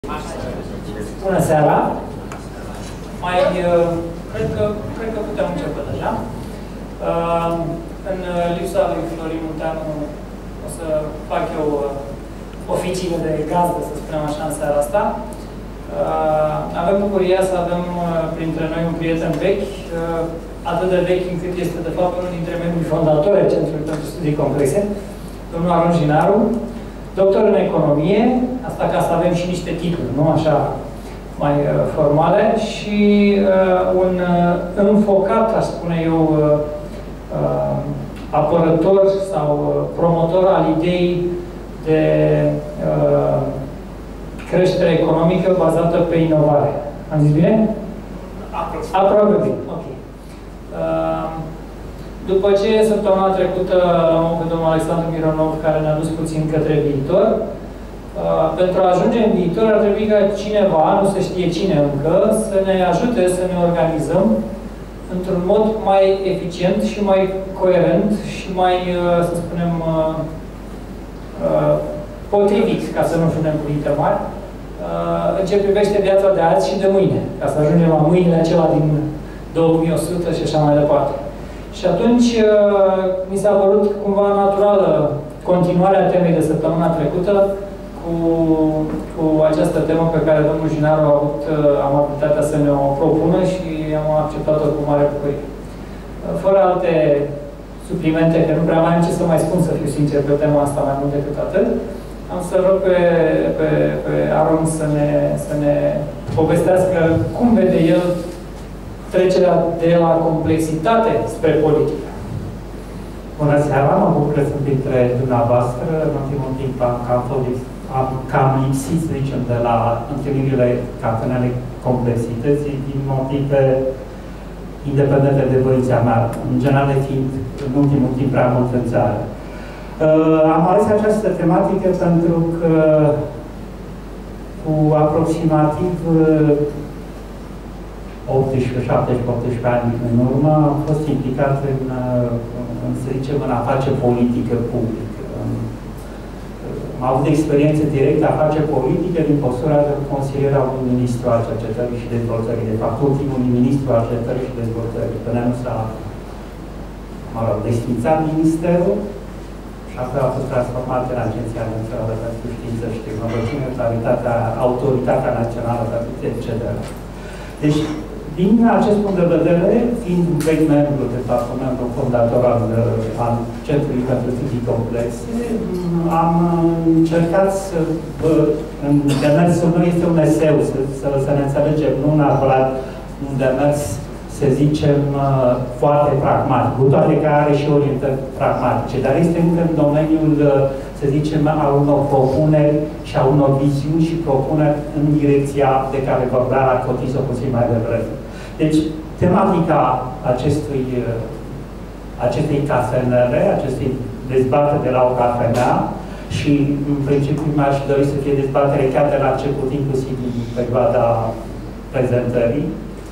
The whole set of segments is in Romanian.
Bună seara! Cred că putem începe deja. În lipsa lui Florin Munteanu o să fac eu oficiile de gazdă, să spunem așa, în seara asta. Avem bucuria să avem printre noi un prieten vechi, atât de vechi încât este de fapt unul dintre membrii fondatori ai Centrului pentru Studii Complexe, domnul Aron Jinaru, doctor în economie, asta ca să avem și niște titluri, nu așa mai formale, și un înfocat, aș spune eu, apărător sau promotor al ideii de creștere economică bazată pe inovare. Am zis bine? Aproape bine. Ok. După ce săptămâna trecută am avut pe domnul Alexandru Mironov, care ne-a dus puțin către viitor, pentru a ajunge în viitor ar trebui ca cineva, nu se știe cine încă, să ne ajute să ne organizăm într-un mod mai eficient și mai coerent și mai, să spunem, potrivit, ca să nu spunem cuvinte mari, în ce privește viața de azi și de mâine, ca să ajungem la mâinile acela din 2100 și așa mai departe. Și atunci mi s-a părut cumva naturală continuarea temei de săptămâna trecută cu această temă pe care domnul Jinaru a avut amabilitatea să ne o propună și am acceptat-o cu mare bucurie. Fără alte suplimente, că nu prea mai am ce să mai spun, să fiu sincer, pe tema asta mai mult decât atât, am să rog pe Aron să ne povestească cum vede el trecerea de la complexitate spre politică. Bună seara, mă bucur că sunt dintre dumneavoastră. În ultimul timp am cam lipsit, să zicem, de la întâlnirile catenele complexității din motive independente de voința mea, în general fiind în ultimul timp prea mult în țară. Am ales această tematică pentru că cu aproximativ 18 ani în urmă am fost implicat în, să zicem, în a face politică publică. Am avut experiență directă a face politică din postura de consilier al unui ministru al cercetării și dezvoltării. De fapt, ultimul ministru al cercetării și dezvoltării. Până nu s-a, desfințat ministerul și apoi a fost transformat în Agenția Națională pentru Știință și Tehnologie, Autoritatea Națională pentru etc. Deci, din acest punct de vedere, fiind un vechi membru, de fapt, un membru fondator al Centrului pentru Studii Complexe, am încercat să, în demersul meu este un eseu, să ne înțelegem, nu neapărat un demers, să zicem, foarte pragmatic, cu toate că are și orientări pragmatice, dar este încă în domeniul, să zicem, a unor propuneri și a unor viziuni și propuneri în direcția de care vorbea Cotiso puțin mai devreme. Deci, tematica acestei cafenele, acestei dezbateri de la o cafenea, și în principiu mi-aș dori să fie dezbatere chiar de la început, inclusiv în perioada prezentării,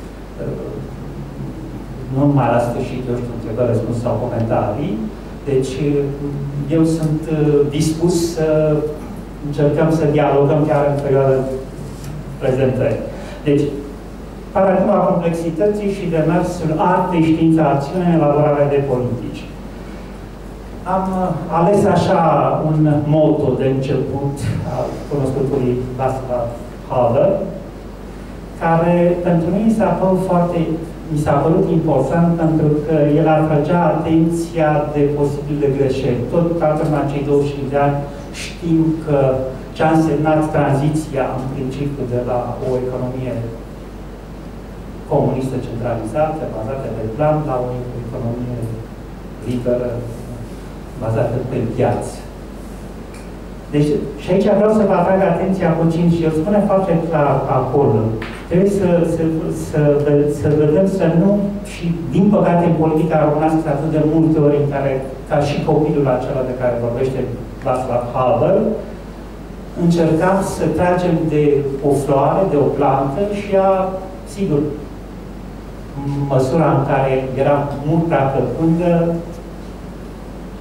nu numai la sfârșit, eu știu, întrebări, răspuns sau comentarii. Deci, eu sunt dispus să încercăm să dialogăm chiar în perioada prezentării. Deci, paradigma complexității și demersul arte, știință, acțiune în elaborarea de politici. Am ales așa un motto de început al cunoscutului Václav Havel, care pentru mine mi s-a părut important pentru că el atragea atenția de posibile greșeli. Tot în acei 25 de ani știm că ce a însemnat tranziția în principiu de la o economie comunistă centralizată, bazată pe plan, la o economie liberă, bazată pe piață. Deci, și aici vreau să vă atrag atenția puțin și el spune foarte clar acolo. Trebuie să vedem să nu, și din păcate în politica românească atât de multe ori în care, ca și copilul acela de care vorbește Václav Havel, încercam să tragem de o floare, de o plantă și sigur, în măsura în care era mult prea căpândă,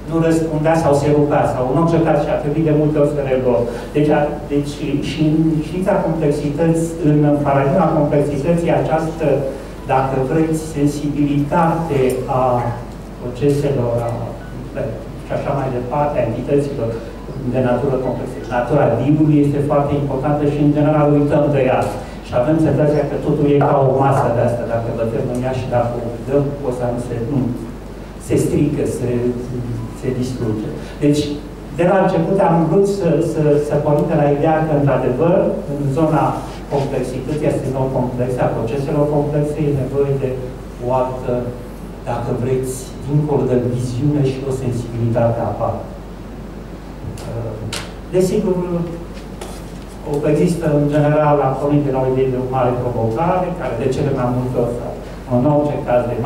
nu răspundea sau se rupea, sau în orice caz și a trebuit de multe ori să reluăm. Deci și în știința complexității, în paradigma complexității, această, dacă vreți, sensibilitate a proceselor, și așa mai departe, a entităților de natură complexă. Natura divului este foarte importantă și, în general, uităm de ea. Și avem senzația că totul e ca o masă de asta, dacă bătem în ea și dacă o dăm, o să nu se strică, se distruge. Deci, de la început am vrut să pornim de la ideea că, într-adevăr, în zona complexității, a sistemul complexe, a proceselor complexe, e nevoie de o altă, dacă vreți, dincolo de viziune și o sensibilitate aparte. Desigur, există, în general, la pornit de la o idee de o mare provocare, care de cele mai multe ori, în orice caz, de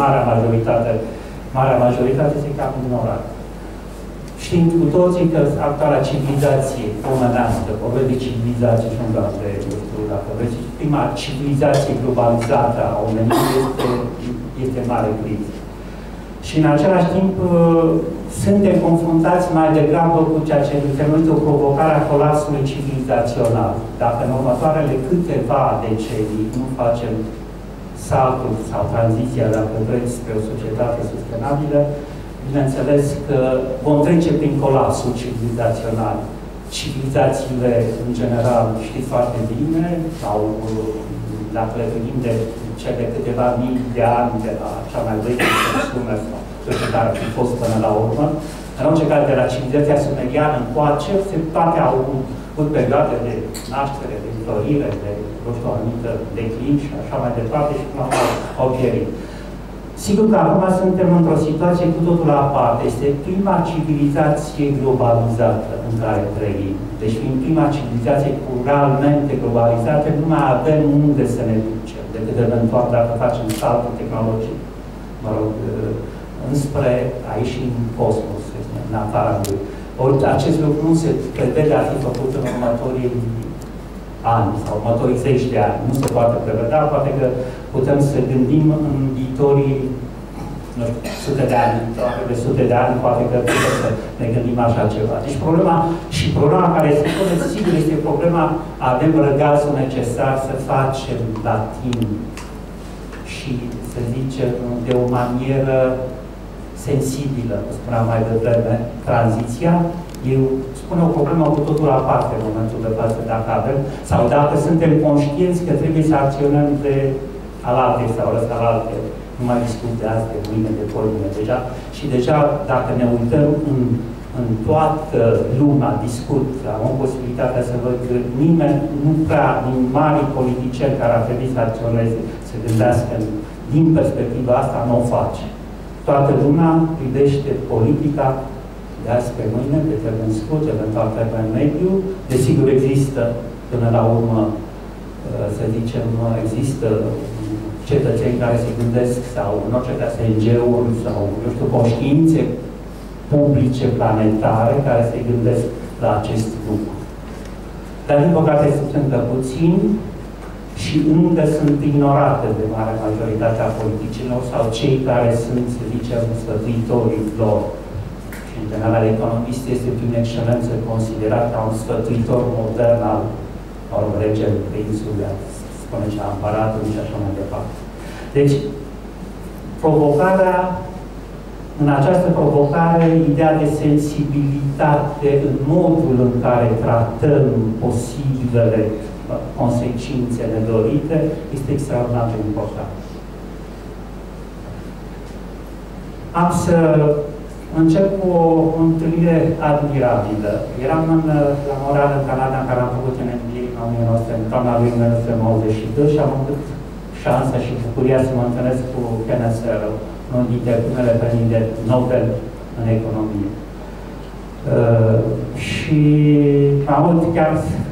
marea majoritate se cam ignorată. Știm cu toții că actuala civilizație omenească, vorbim de civilizație și nu doar de, dacă vreți, prima civilizație globalizată a omenirii este mare criză. Și în același timp suntem confruntați mai degrabă cu ceea ce se numește o provocare a colapsului civilizațional. Dacă în următoarele câteva decenii nu facem saltul sau tranziția, dacă vreți, spre o societate sustenabilă, bineînțeles că vom trece prin colapsul civilizațional. Civilizațiile, în general, știți foarte bine, sau dacă le gândim de cele câteva mii de ani de la cea mai veche persoană sau cea care a fost până la urmă, în orice caz, de la civilizația sumeriană încoace, se toate au avut perioade de naștere, de înflorire, de, nu știu, o anumită declin și așa mai departe și până la au pierit. Sigur că acum suntem într-o situație cu totul aparte. Este prima civilizație globalizată în care trăim. Deci, fiind prima civilizație realmente globalizată, nu mai avem unde să ne ducem, decât eventual dacă facem saltul tehnologic, mă rog, înspre a ieși în cosmos, în afara lui. Ori acest lucru nu se prevede a fi făcut în următorii ani sau următorii 10 de ani. Nu se poate prevedea, poate că putem să gândim în viitorii, nu știu, sute de ani, de sute de ani, poate că putem să ne gândim așa ceva. Deci problema care se pune, sigur, este problema, avem răgazul necesar să facem la timp și, să zicem, de o manieră sensibilă, spuneam mai devreme, tranziția. Eu spun o problemă cu totul aparte în momentul de față, dacă avem, sau dacă suntem conștienți că trebuie să acționăm de alalte sau răsalalte. Nu mai discut de azi, de mâine, de poimine, deja. Și deja, dacă ne uităm în toată lumea, discut, am posibilitatea să văd că nimeni, nu prea, din mari politicieni care ar trebui să acționeze, să gândească din perspectiva asta, nu o face. Toată lumea privește politica de azi pe mâine, pe termen scurt, eventual pe termen mediu. Desigur, există, până la urmă, să zicem, există cetățeni care se gândesc, sau în orice caz ONG-uri, sau, eu știu, conștiințe publice, planetare, care se gândesc la acest lucru. Dar, din păcate, se întâmplă puțin și încă sunt ignorate de marea majoritate a politicilor sau cei care sunt, să zicem, sfătuitorii lor. Și, în general, economist este prin excelență considerat ca un sfătuitor modern al regele prințului, spune cea împăratului și așa mai departe. Deci, provocarea, în această provocare, ideea de sensibilitate în modul în care tratăm posibilele consecințe nedorite este extraordinar de important. Am să încep cu o întâlnire admirabilă. Eram la Montreal, în Canada, în care am făcut în toamna lui 1992 și am avut șansa și bucuria să mă întâlnesc cu Kenneth Arrow, unul dintre primele premii de Nobel în economie. Și am avut chiar,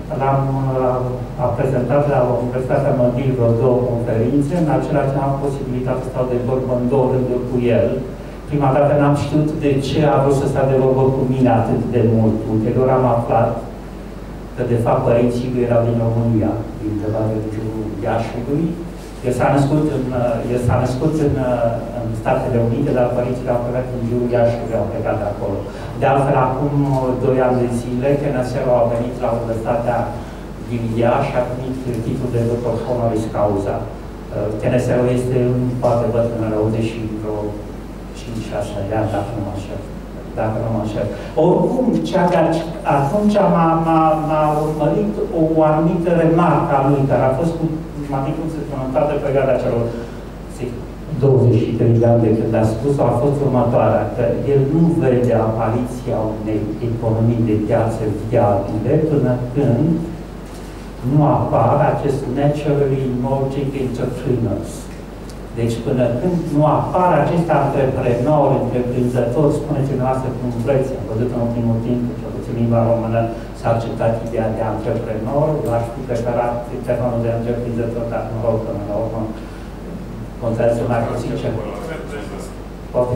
a prezentat la Universitatea McGill vreo 2 conferințe, în același timp am posibilitatea să stau de vorbă în 2 rânduri cu el. Prima dată n-am știut de ce a vrut să stea de vorbă cu mine atât de mult. Ulterior am aflat că, de fapt, părinții lui erau din România, din ceva de jurul Iașului, El s-a născut în Statele Unite, dar părinții l-au plecat în jurul Iașiului, au plecat de acolo. De altfel, acum 2 ani de zile, Tănăsescu a venit la Universitatea din Iași și a primit titlul de doctor honoris causa. Tănăsescu este poate bătrân, în 80 și vreo 5-6 de ani, dacă nu mă înșel. Oricum, atunci m-a urmărit o anumită remarcă a lui, care a fost în toată perioada celor 23 de ani de când a spus-o, a fost următoarea, că el nu vede apariția unei economii de piață viabile până când nu apar acest naturally emerging entrepreneurs. Deci până când nu apar acești antreprenori, întreprinzători, spuneți dumneavoastră cum vreți, am văzut în ultimul timp, cel puțin limba română, s-a acceptat ideea de antreprenor, aș fi preferat termenul de întreprinzător, dar nu rog, până la urmă, contează mai puțin ce. Ok.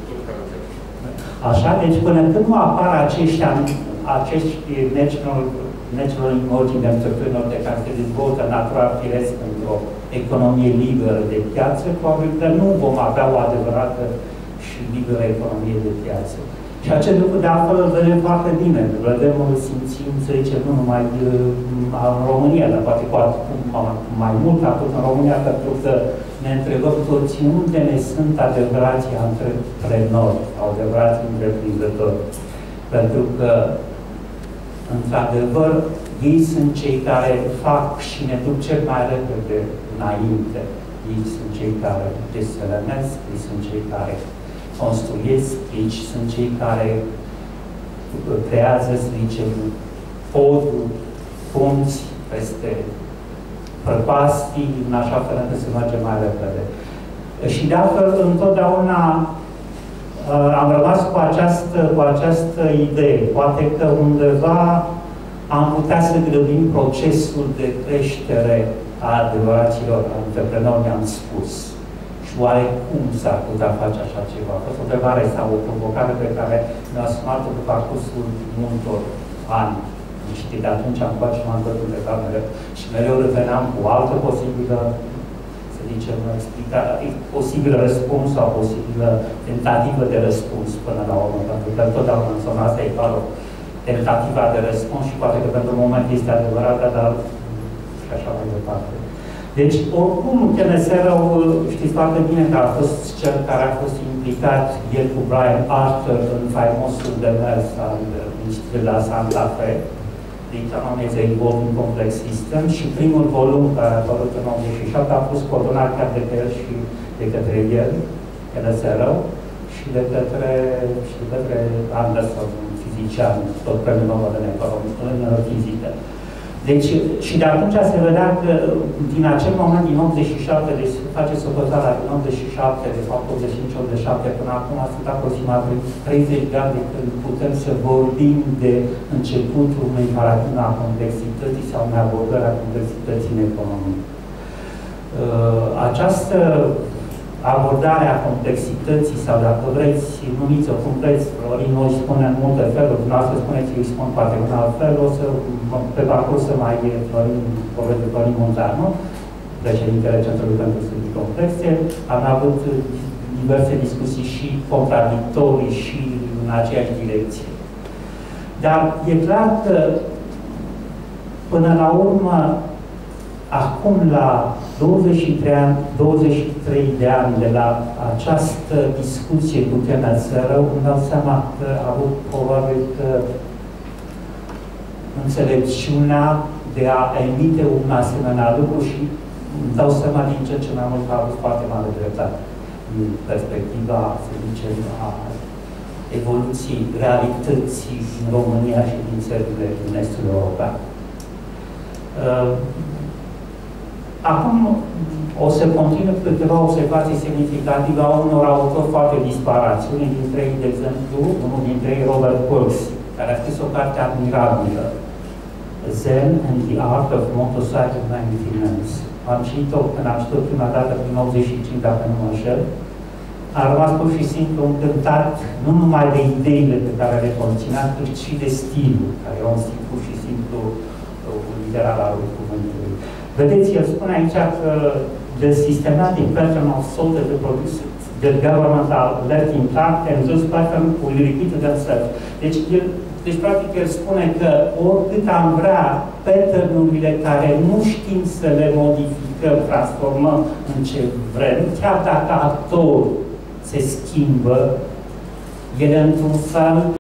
Așa, deci până când nu apar acești natural emerging entrepreneur de care se dezvoltă natural firesc într-o economie liberă de piață, probabil că nu vom avea o adevărată și liberă economie de piață. Și acest lucru, de altfel, îl vedem foarte bine. Îl vedem, îl simțim, să zicem, nu numai în România, dar poate cu mai mult atât în România, pentru că ne întrebăm toți unde ne sunt adevărații antreprenori, adevărații întreprinzători. Pentru că, într-adevăr, ei sunt cei care fac și ne duc cel mai repede înainte. Ei sunt cei care gestionesc, ei sunt cei care construiesc, ei sunt cei care creează, să zicem, poduri, punți peste prăpastii, în așa fel încât să mergem mai repede. Și de altfel, întotdeauna am rămas cu această idee. Poate că undeva am putea să grăbim procesul de creștere a adevăraților antreprenori, mi-am spus. Și oare cum s-ar putea face așa ceva? A fost o întrebare sau o provocare pe care mi-a asumat-o pe parcursul multor ani. Și de atunci am luat și m-am dat întrebat mereu. Și mereu reveneam cu altă posibilă, să zicem, posibilă răspuns sau posibilă tentativă de răspuns până la urmă. Pentru că întotdeauna în zona asta e doar o tentativa de răspuns și poate că pentru moment este adevărată, dar și așa mai departe. Deci, oricum, Tănăsescu, știți foarte bine că a fost cel care a fost implicat, el cu Brian Arthur, în faimosul demers al Institutului de la Santa Fe, The Economics Evolving Complex System, și primul volum care a apărut în 87 a fost coordonat chiar de el și de către el, Tănăsescu, și de către Anderson, fizician, tot premiul Nobel în fizică. Deci, și de atunci se vedea că din acel moment, din 87, deci se face socoteala din 87, de fapt 85-87, până acum sunt aproximativ 30 de ani de când putem să vorbim de începutul unei paradigme a complexității sau unei abordări a complexității în economie. Această abordare a complexității, sau dacă vreți, numiți-o cum vreți, Florin noi spune în multe feluri, dumneavoastră spuneți, eu îi spun poate în alt fel, o să, pe parcurs să mai vorbesc de Florin Munteanu, președintele Centrului pentru Studii Complexe, am avut diverse discuții și contradictorii și în aceeași direcție. Dar e clar că, până la urmă, acum la 23 de ani de la această discuție cu Tănăsescu, îmi dau seama că a avut probabil că înțelepciunea de a emite un asemenea lucru și îmi dau seama din ce mai mult că a avut foarte mare dreptate din perspectiva, să zicem, a evoluției realității în România și din țările din Estul European. Acum o să continui cu câteva observații semnificative a unor autori foarte disparați. Unii dintre ei, de exemplu, unul dintre ei, Robert Percy, care a scris o carte admirabilă, Zen and the Art of Motorcycle Maintenance. Am citit-o când am citit-o prima dată prin 85, dacă nu mă înșel. A rămas pur și simplu încântat nu numai de ideile pe care le conținea, cât și de stilul, care era un stil pur și simplu literal al cuvântului. Vedeți, el spune aici că the systematic pattern of salt that the governmental left intact and those patterns will repeat themselves. Deci, practic, el spune că oricât am vrea pattern-urile care nu știm să le modificăm, transformăm în ce vrem, chiar dacă actorul se schimbă, ele într-un fel